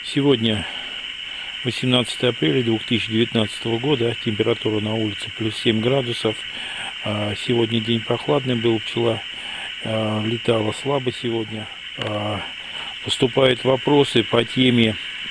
Сегодня 18 апреля 2019 года, температура на улице плюс 7 градусов. Сегодня день прохладный был, пчела летала слабо сегодня. Поступают вопросы по теме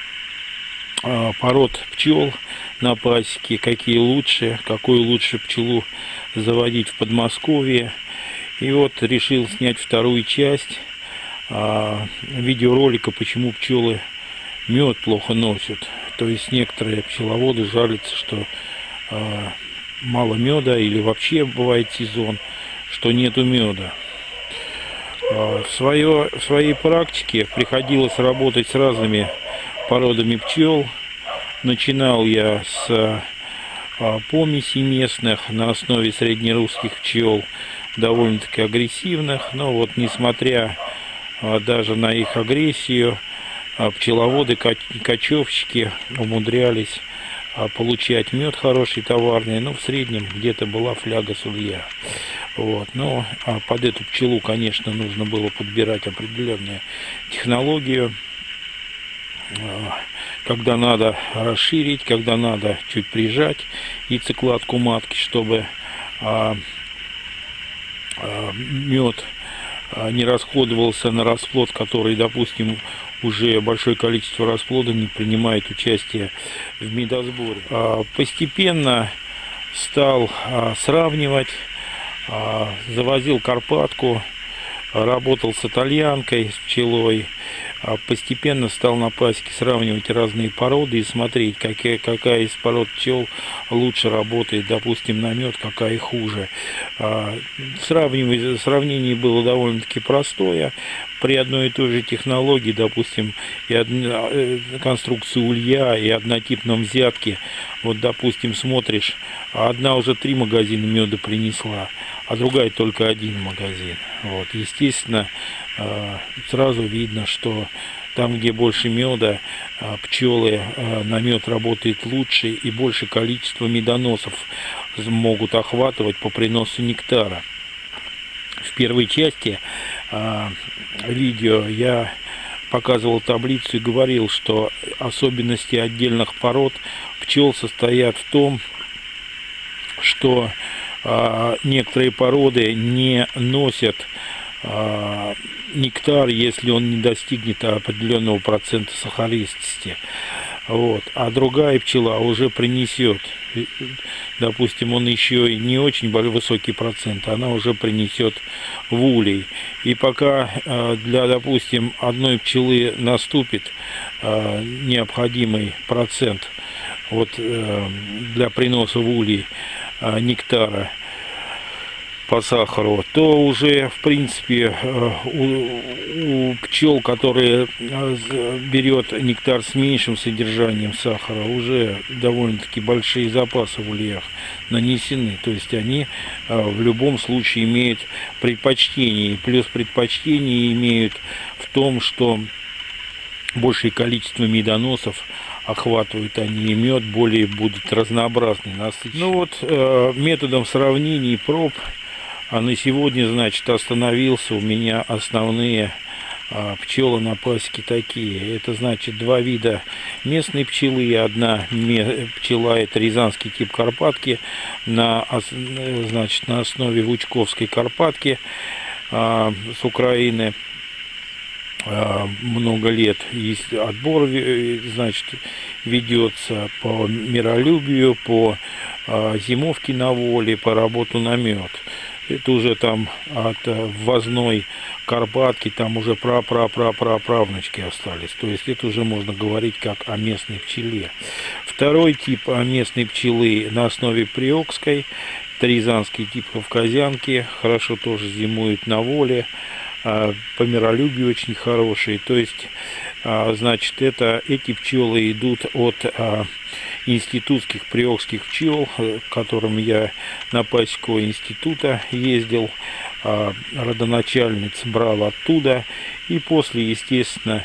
пород пчел на пасеке, какие лучше, какую лучше пчелу заводить в Подмосковье. И вот решил снять вторую часть видеоролика, почему пчелы мед плохо носят. То есть некоторые пчеловоды жалятся, что мало меда, или вообще бывает сезон, что нету меда. В своей практике приходилось работать с разными породами пчел. Начинал я с помесей местных на основе среднерусских пчел, довольно-таки агрессивных, но вот несмотря даже на их агрессию, пчеловоды, кочевщики умудрялись получать мед хороший, товарный, но в среднем где-то была фляга с улья. Вот. Но под эту пчелу, конечно, нужно было подбирать определенную технологию, когда надо расширить, когда надо чуть прижать яйцекладку матки, чтобы мед не расходовался на расплод, который, допустим, уже большое количество расплода не принимает участие в медосборе. Постепенно стал сравнивать, завозил Карпатку, работал с итальянкой, с пчелой. Постепенно стал на пасеке сравнивать разные породы и смотреть, какая из пород пчел лучше работает, допустим, на мед, какая хуже. Сравнение было довольно-таки простое. При одной и той же технологии, допустим, и конструкции улья, и однотипном взятке, вот, допустим, смотришь, одна уже 3 магазина меда принесла, а другая только 1 магазин. Вот, естественно, сразу видно, что там, где больше меда, пчелы на мед работают лучше, и больше количество медоносов могут охватывать по приносу нектара. В первой части видео я показывал таблицу и говорил, что особенности отдельных пород пчел состоят в том, что некоторые породы не носят нектар, если он не достигнет определенного процента сахаристости. Вот. А другая пчела уже принесет, допустим, он еще и не очень высокий процент, она уже принесет в улей. И пока для, допустим, одной пчелы наступит необходимый процент вот, для приноса в улей нектара по сахару, то уже, в принципе, у пчел, которые берет нектар с меньшим содержанием сахара, уже довольно-таки большие запасы в ульях нанесены. То есть они в любом случае имеют предпочтение. Плюс предпочтение имеют в том, что большее количество медоносов охватывают они, и мед более будет разнообразный, насыщенный. Ну вот, методом сравнений проб, на сегодня, значит, остановился у меня основные пчелы на пасеке такие. Это, значит, 2 вида местной пчелы. Одна пчела — это рязанский тип Карпатки, значит, на основе Вучковской Карпатки с Украины. Много лет есть отбор, значит, ведется по миролюбию, по зимовке на воле, по работу на мед. Это уже там от ввозной Карпатки, там уже правнучки остались. То есть это уже можно говорить как о местной пчеле. Второй тип местной пчелы на основе Приокской, это рязанский тип Кавказянки, хорошо тоже зимует на воле, по миролюбию очень хорошие. То есть, значит, эти пчелы идут от институтских приокских пчел, к которым я на пасеку института ездил, родоначальниц брал оттуда, и после, естественно,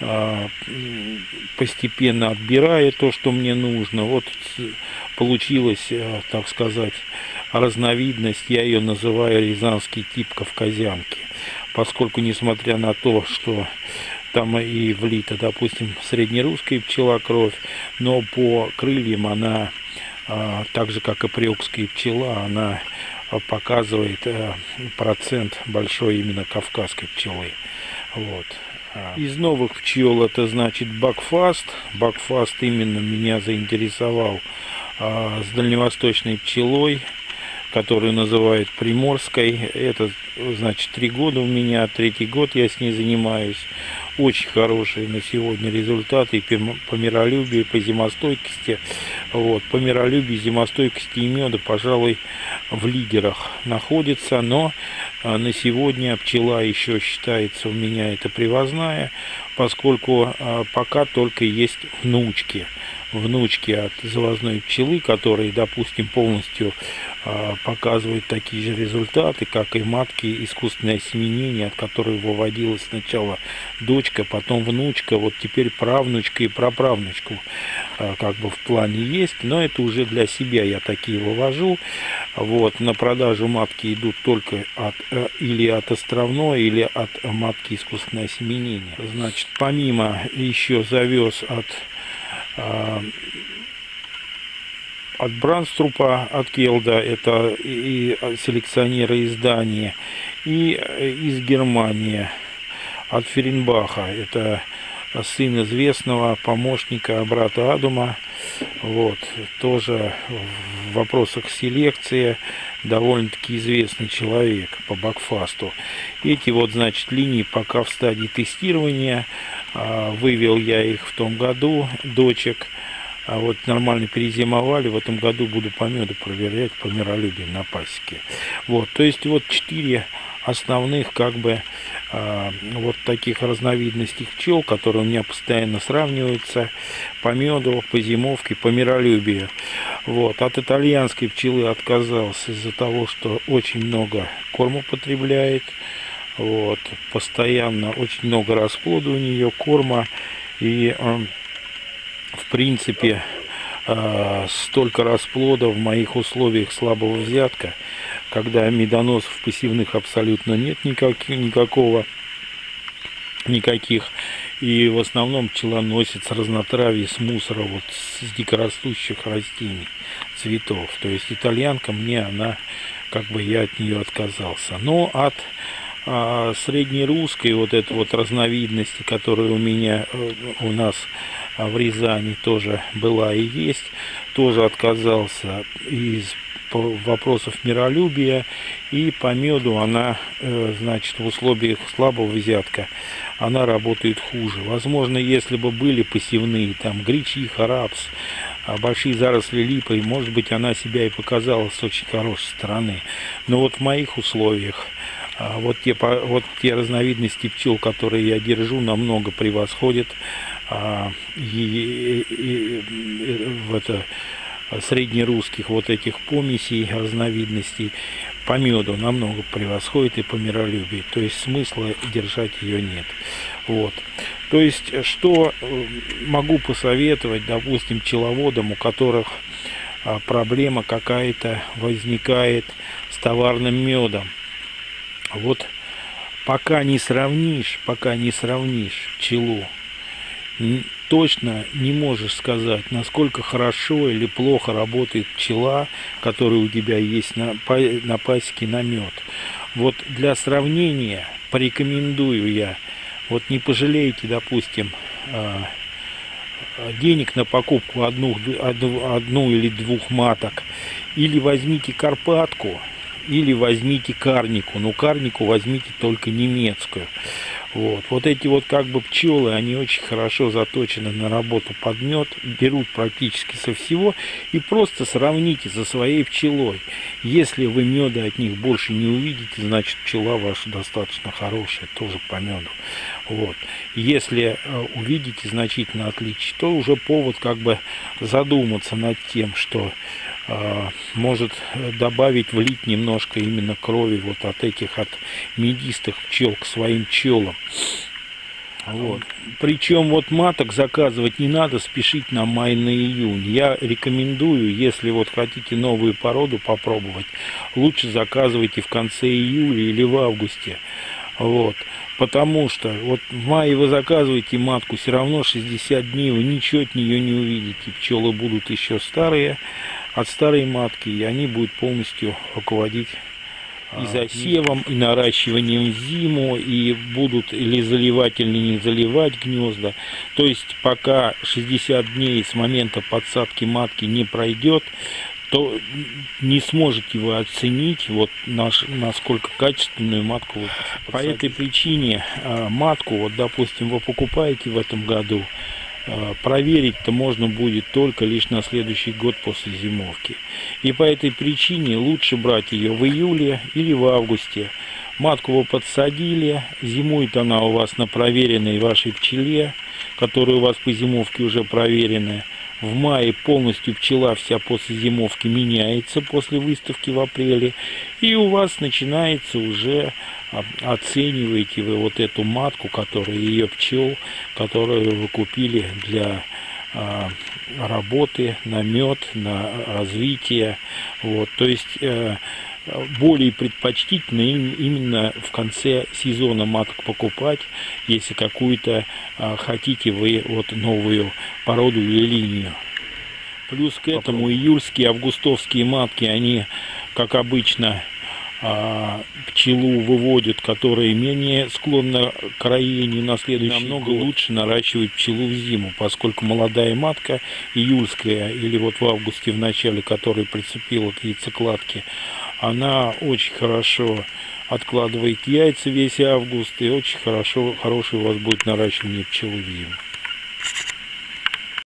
постепенно отбирая то, что мне нужно, вот получилась, так сказать, разновидность, я ее называю рязанский тип Кавказянки, поскольку, несмотря на то, что там и влита, допустим, среднерусская пчела кровь, но по крыльям она, так же как и приокская пчела, она показывает процент большой именно кавказской пчелы. Вот. Из новых пчел это значит Бакфаст. Бакфаст именно меня заинтересовал с дальневосточной пчелой, которую называют приморской. Это значит 3 года у меня, 3-й год я с ней занимаюсь. Очень хорошие на сегодня результаты по миролюбию, по зимостойкости. Вот. По миролюбию, зимостойкости и меда, пожалуй, в лидерах находится. Но на сегодня пчела еще считается у меня это привозная, поскольку пока только есть внучки от завозной пчелы, которые, допустим, полностью показывают такие же результаты, как и матки искусственное осеменение, от которой выводилась сначала дочка, потом внучка, вот теперь правнучка и праправнучку как бы в плане есть, но это уже для себя я такие вывожу. Вот, на продажу матки идут только или от островной, или от матки искусственное осеменение. Значит, помимо еще завез от Бранструпа, от Келда, это и селекционеры из Дании, и из Германии, от Ференбаха, это сын известного помощника брата Адума, вот, тоже в вопросах селекции довольно-таки известный человек по Бакфасту. Эти вот, значит, линии пока в стадии тестирования, вывел я их в том году, дочек, вот нормально перезимовали, в этом году буду по меду проверять, по миролюбию на пасеке. Вот, то есть вот 4 основных как бы вот таких разновидностей пчел, которые у меня постоянно сравниваются по меду, по зимовке, по миролюбию. Вот. От итальянской пчелы отказался из-за того, что очень много корма потребляет. Вот. Постоянно очень много расплода у нее, корма. И в принципе столько расплода в моих условиях слабого взятка, когда медоносов пассивных абсолютно нет никаких, и в основном пчела носит с разнотравья, с мусора, вот с дикорастущих растений, цветов. То есть итальянка мне, она, как бы я от нее отказался. Но от среднерусской вот этой вот разновидности, которая у нас в Рязани тоже была и есть, тоже отказался из вопросов миролюбия, и по меду она, значит, в условиях слабого взятка она работает хуже. Возможно, если бы были посевные, там, гречиха, рапс, большие заросли липы, может быть, она себя и показала с очень хорошей стороны. Но вот в моих условиях вот те разновидности пчел, которые я держу, намного превосходят среднерусских вот этих помесей, разновидностей. По меду намного превосходит и по миролюбию. То есть смысла держать ее нет. Вот. То есть, что могу посоветовать, допустим, пчеловодам, у которых проблема какая-то возникает с товарным медом. Вот пока не сравнишь пчелу, точно не можешь сказать, насколько хорошо или плохо работает пчела, которая у тебя есть на пасеке на мед. Вот для сравнения порекомендую я, вот не пожалеете, допустим, денег на покупку одну или 2 маток, или возьмите Карпатку, или возьмите карнику, но карнику возьмите только немецкую. Вот эти вот как бы пчелы, они очень хорошо заточены на работу под мед, берут практически со всего, и просто сравните со своей пчелой. Если вы меда от них больше не увидите, значит пчела ваша достаточно хорошая, тоже по меду. Вот. Если увидите значительное отличие, то уже повод как бы задуматься над тем, что может добавить, влить немножко именно крови вот от медистых пчел к своим пчелам. Вот. Причем вот маток заказывать не надо спешить на май, на июнь. Я рекомендую, если вот хотите новую породу попробовать, лучше заказывайте в конце июля или в августе. Вот. Потому что вот в мае вы заказываете матку, все равно 60 дней вы ничего от нее не увидите. Пчелы будут еще старые, от старой матки, и они будут полностью руководить и засевом, и наращиванием в зиму, и будут или заливать, или не заливать гнезда. То есть пока 60 дней с момента подсадки матки не пройдет, то не сможете вы оценить, вот насколько качественную матку вы подсадили. По этой причине матку, вот допустим, вы покупаете в этом году, проверить-то можно будет только лишь на следующий год после зимовки. И по этой причине лучше брать ее в июле или в августе. Матку вы подсадили, зимует она у вас на проверенной вашей пчеле, которая у вас по зимовке уже проверенная. В мае полностью пчела вся после зимовки меняется, после выставки в апреле. И у вас начинается уже, оцениваете вы вот эту матку, которую ее пчел, которую вы купили для работы, на мед, на развитие. Вот, то есть более предпочтительно именно в конце сезона маток покупать, если какую-то хотите вы вот новую породу или линию. Плюс к этому июльские, августовские матки, они, как обычно, пчелу выводят, которая менее склонна к роению на следующий год. Намного лучше наращивать пчелу в зиму, поскольку молодая матка, июльская или вот в августе в начале, которая прицепила к яйцекладке, она очень хорошо откладывает яйца весь август, и очень хорошее у вас будет наращивание пчелы в зиму.